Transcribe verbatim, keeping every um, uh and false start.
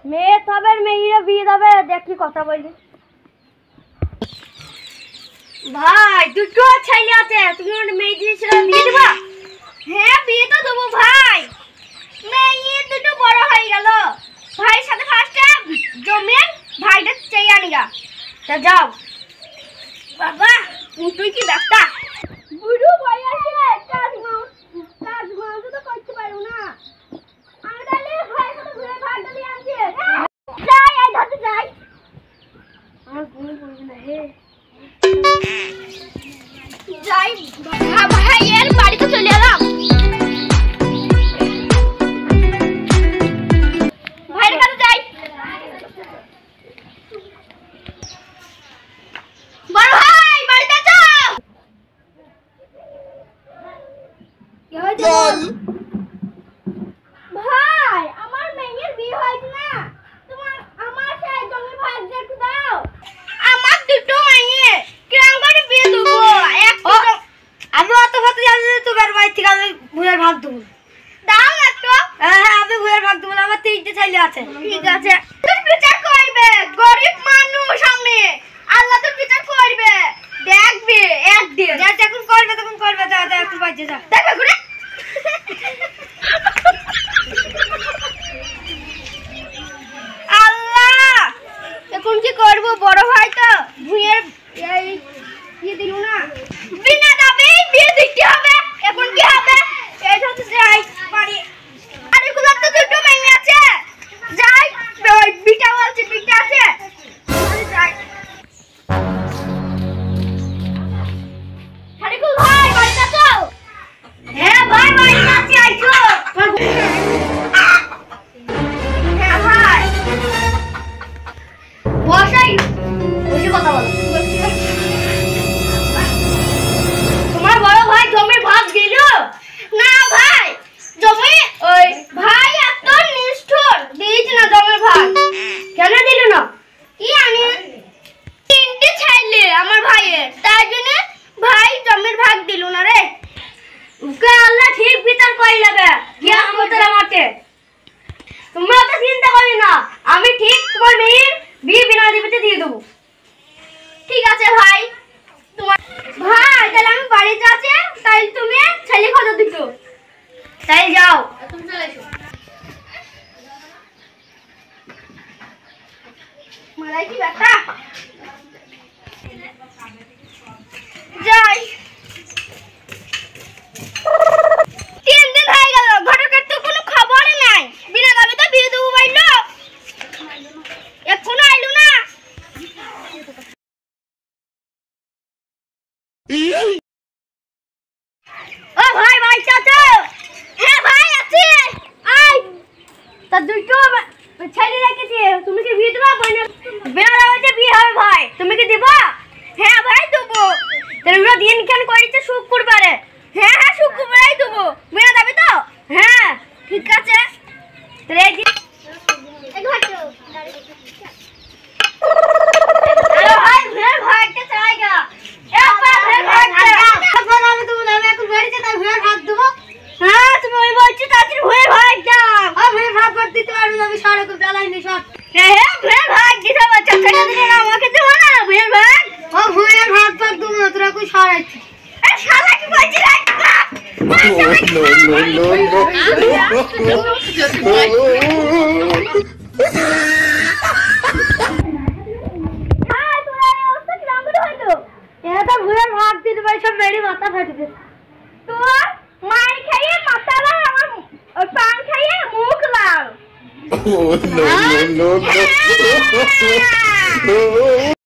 মেয়ে তবে মেয়েরা বিয়ে দেবে দেখি কথা বলি। ভাই দুটো ছেলে আছে, তুমি মেয়ে দিয়েছিল বিয়ে দেবা? হ্যাঁ বিয়ে তো দেবো ভাই। মেয়ে দুটো বড় হয়ে গেল, ভাইয়ের সাথে ফার্স্টে জমির ভাইটা চাই আনিগা। তা যাও বাবা, তুই কি ব্যস্তা বুড়ো ভাই আছে, কাজ মাও কাজ মাও তো করতে পারো না। আমি তাহলে ভাইয়ের সাথে ঘুরে ভাগটা দিয়ে আনছি। যাই আই ধরতে যাই, আমার ঘুম পড়বে না হে। যাই ভাই এর বাড়িতে চলে এলাম। ভাইয়ের কাছে যাই। বড় ভাই বাড়িতে আছো? কি হয়েছে ভাই? আমার মেয়ের বিয়ে হয়েছে না, তোমার আমার সেই জমি ভাগ একটু দাও। আমার দুটো মেয়ে কিরম করে বিয়ে দেবো? একটু আমি অত কথা জানি না, তোমার বাড়ি থেকে আমি ভুলের ভাগ দেবো। দাও একটু। হ্যাঁ হ্যাঁ আমি ভুলের ভাগ দেবো, আমার তিনটে ছেলে আছে। ঠিক আছে, তুই বিচার করবে, গরিব মানুষ আমি, আল্লাহ তো বিচার করবে, দেখবে একদিন। যখন করবে তখন করবে, যা যা একটু বাজে যা দেখবে ঘুরে। আল্লাহ এখন কি করবো, বড় ভাই তো ভুঁয়ের বিয়ে দিল না, বিনা দাবি বিয়ে দিতে হবে। এখন কি হবে? এই হচ্ছে যাই বাড়ি। আরে গুলো তো দুটো মেয়ে আছে, যাই বিটা বলছে বিটা আছে, যাই। হারিকুল ভাই বাড়িতে আছো? হ্যাঁ ভাই বাড়িতে আছি, আইছো। হ্যাঁ ভাই বসাই বসে কথা বলো। তোমার বড় ভাই জমির ভাগ দিল না? ভাই জমি ওই ভাই এত নিষ্ঠুর, দিয়েছে না জমির ভাগ। কেন দিল না? কি জানি, তিনটে ছেলে আমার ভাইয়ের, তাই জন্য ভাই জমির ভাগ দিল না রে। ওকে আল্লাহ ঠিক বিচার করে নেবে কিয়ামতের মাঠে। তোমরা তো চিন্তা করো না, আমি ঠিক তোমার মেয়ের বিয়ে বিনা দিবিতে দিয়ে দেবো। ঠিক আছে ভাই। তোমার ভাই তাহলে আমি বাড়িতে আছে, তাই তুমি ছেলে খোঁজো দুটো, তাই যাও। তুমি চলে এসো। মালাই কি ব্যাটা যাই। তিন দিন হয়ে গেল, ঘটকের তো কোনো খবরই নাই, বিনা দাবিতে বিয়ে দেবো বললো, এখনো আইলো না। ও ভাই বাড়িতে আছো? হ্যাঁ ভাই আছি, আই। তা দুটো ছেলে রেখেছি, তুমি কি বিয়ে দেবা? বিনা দাবিতে বিয়ে হবে ভাই, তুমি কি দিবা? হ্যাঁ ভাই দেবো। তাহলে দিন খান করেছে শুক্রবারে। হ্যাঁ হ্যাঁ শুক্রবারেই দেবো, বিনা দাবি তো? হ্যাঁ ঠিক আছে। তাহলে এই দিন ভাই ভের ভাগটা চাইগা একবার ভের ভাগটা এখন আমি তুমি নামে এখন বেরিয়েছে, তাই ভের ভাগ দেবো। হ্যাঁ তুমি ওই বলছি তাড়াতাড়ি ভের ভাগ দাও। আর ভের ভাগ করতে দিতে পারবো না, আমি সাড়ে খুব জ্বালাই নি সব। হ্যাঁ হ্যাঁ ভের ভাগ দিতে বাচ্চা ছেলে দিলে আমাকে দেবো না ভের ভাগ। ও ভের ভাগ ভাগ দেবো না, তোরা কই সারাইছি? আরে শালা কি বলছিস? No no no no no no